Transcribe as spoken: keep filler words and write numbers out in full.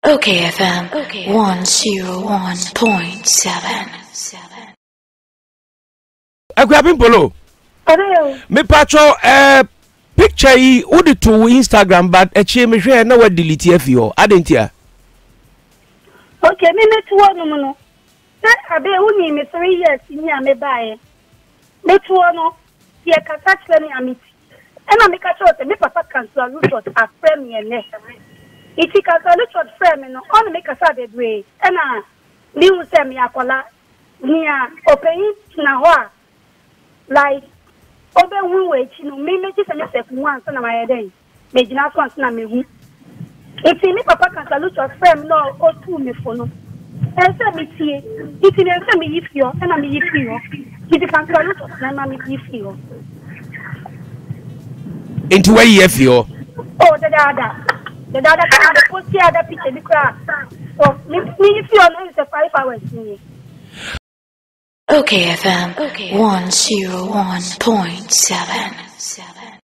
Okay F M one oh one point seven. Akwapin Polo. Me patrol eh picture yi udi to Instagram but echi me hwe na wa delete afi ho. Adentia. Okay, me me to no no. Na abe uni me three years ni ame bae. Me to no ye kasa kire ni amiti. Ena me ka chote me papa cancel root a frame ye ne. Iti kasa root frame no on me kasa de dwe. Ena ni use me akola ni a open na ho like obe hu we chi no me me ti se me se ku ansa na my den me gina so ansa na me hu iti mi papa kan salute your friend no o tu me fo no e se me tie iti ne se me yifio e na me yifio iti kan salute na ma me yifio Into where you feel? Oh the dada the dada kan the post here the picture bi kra so me me yifio no is five hours ni. Okay F M one oh one point seven.